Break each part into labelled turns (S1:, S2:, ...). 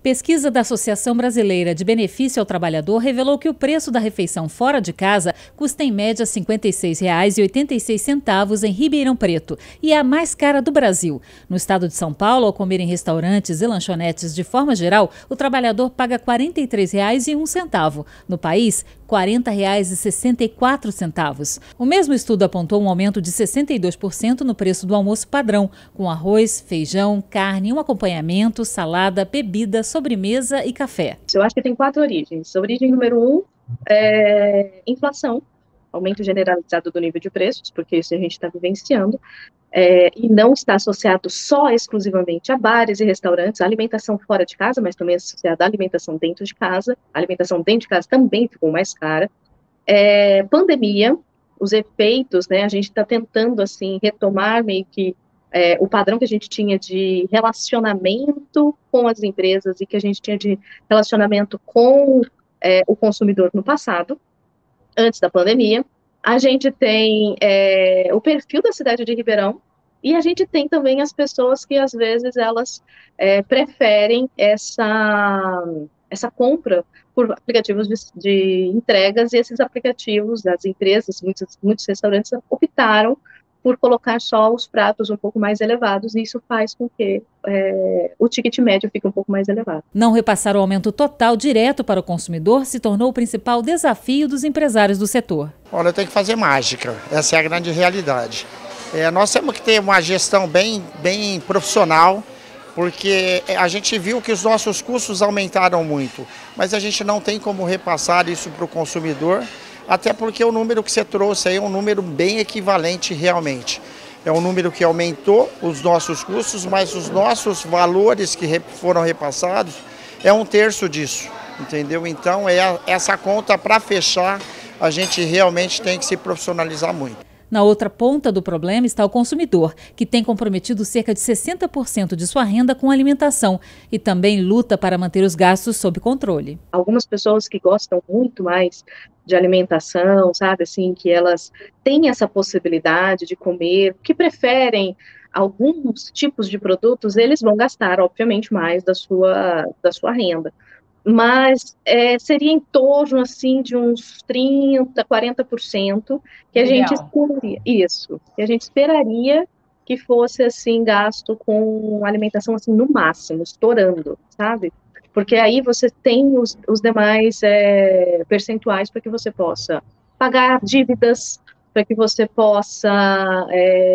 S1: Pesquisa da Associação Brasileira de Benefício ao Trabalhador revelou que o preço da refeição fora de casa custa em média R$ 56,86 em Ribeirão Preto e é a mais cara do Brasil. No estado de São Paulo, ao comer em restaurantes e lanchonetes de forma geral, o trabalhador paga R$ 43,01. No país, R$ 40,64. O mesmo estudo apontou um aumento de 62% no preço do almoço padrão, com arroz, feijão, carne, um acompanhamento, salada, bebida, sobremesa e café.
S2: Eu acho que tem 4 origens. A origem número 1 é inflação, aumento generalizado do nível de preços, porque isso a gente está vivenciando, e não está associado só exclusivamente a bares e restaurantes, a alimentação fora de casa, mas também associada à alimentação dentro de casa. A alimentação dentro de casa também ficou mais cara. Pandemia, os efeitos, né, a gente está tentando, assim, retomar meio que o padrão que a gente tinha de relacionamento com as empresas e que a gente tinha de relacionamento com o consumidor no passado, antes da pandemia. A gente tem o perfil da cidade de Ribeirão e a gente tem também as pessoas que, às vezes, elas preferem essa compra por aplicativos de entregas, e esses aplicativos das empresas, muitos restaurantes optaram por colocar só os pratos um pouco mais elevados, e isso faz com que o ticket médio fique um pouco mais elevado.
S1: Não repassar o aumento total direto para o consumidor se tornou o principal desafio dos empresários do setor.
S3: Olha, tem que fazer mágica, essa é a grande realidade. Nós temos que ter uma gestão bem profissional, porque a gente viu que os nossos custos aumentaram muito, mas a gente não tem como repassar isso para o consumidor, até porque o número que você trouxe aí é um número bem equivalente realmente. É um número que aumentou os nossos custos, mas os nossos valores que foram repassados é 1/3 disso, entendeu? Então, essa conta para fechar, a gente realmente tem que se profissionalizar muito.
S1: Na outra ponta do problema está o consumidor, que tem comprometido cerca de 60% de sua renda com alimentação e também luta para manter os gastos sob controle.
S2: Algumas pessoas que gostam muito mais de alimentação, sabe, assim, que elas têm essa possibilidade de comer, que preferem alguns tipos de produtos, eles vão gastar, obviamente, mais da sua renda. Mas seria em torno, assim, de uns 30%, 40% que a gente esperaria, isso, que a gente esperaria que fosse, assim, gasto com alimentação, assim, no máximo, estourando, sabe? Porque aí você tem os demais percentuais para que você possa pagar dívidas, para que você possa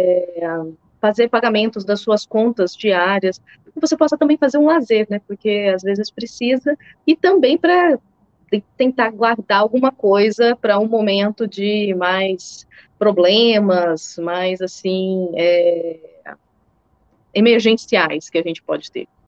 S2: fazer pagamentos das suas contas diárias, para que você possa também fazer um lazer, né? Porque às vezes precisa, e também para tentar guardar alguma coisa para um momento de mais problemas, mais assim, emergenciais que a gente pode ter.